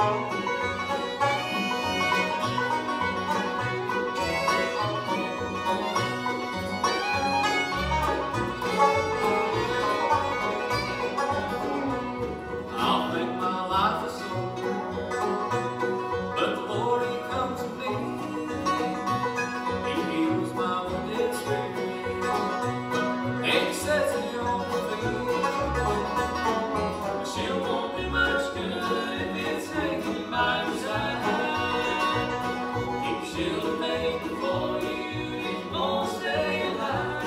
I'll make my life a song, but the Lord, He comes to me. He heals my wounded spirit, and He sets me on my feet. But she won't do much good if it's hanging by your side. Keep your shield made for you if you won't stay alive.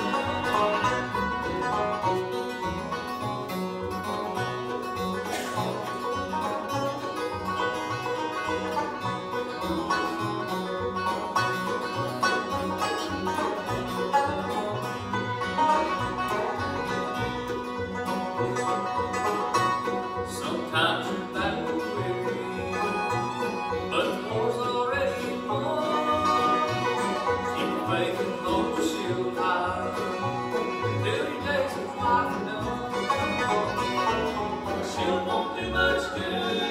Sometimes you're battle weary, but the war's already won. Keep your faith and hold your shield high till your days of life are done. The shield won't do much good